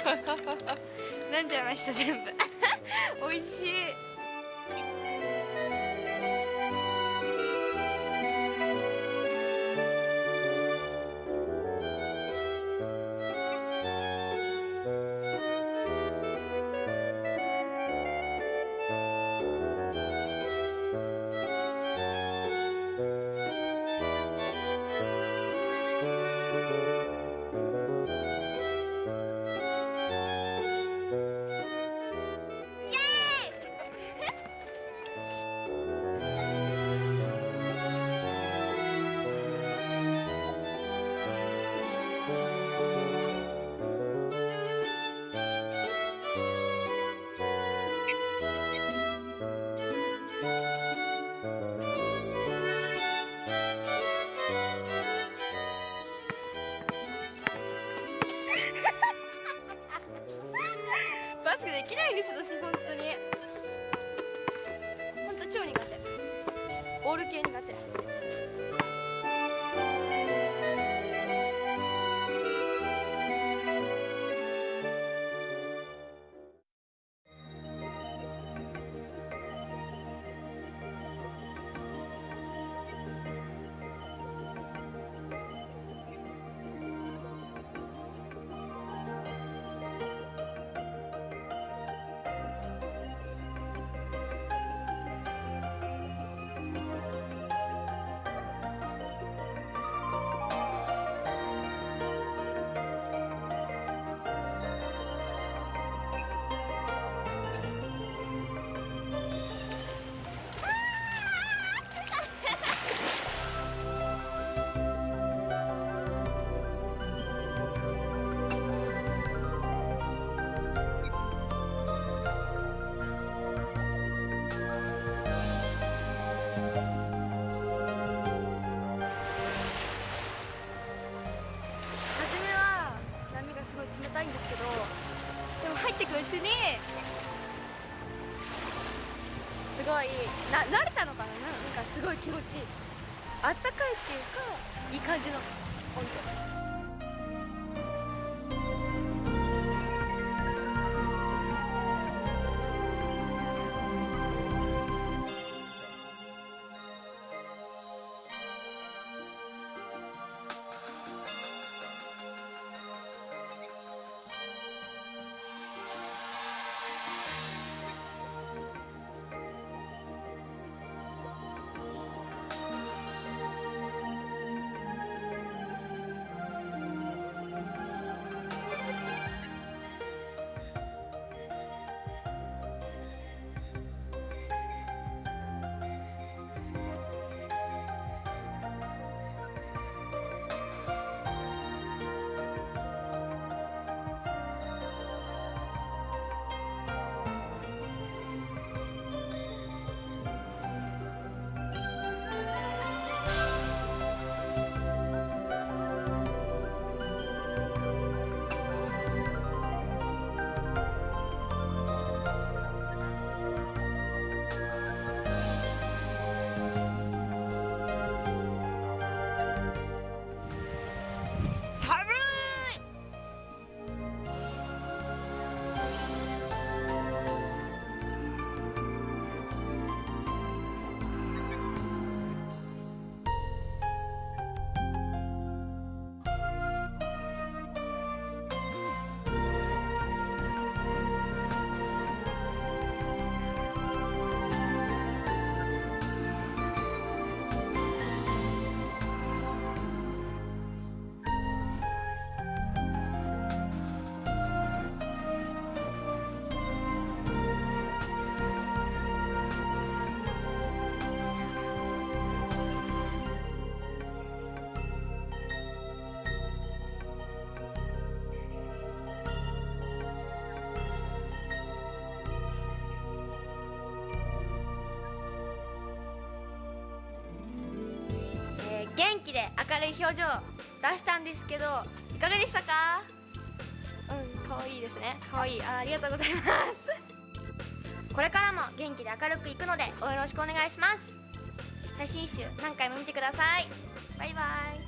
飲んじゃいました全部。美味しい。バスケできないんです私本当に。本当超苦手。ボール系苦手。冷たいんですけど、でも入ってくうちにすごい慣れたのかな、なんかすごい気持ちいい、あったかいっていうかいい感じの温度。元気で明るい表情出したんですけど、いかがでしたか？可愛いですね。可愛い。ありがとうございます。これからも元気で明るくいくのでよろしくお願いします。配信集何回も見てください。バイバイ。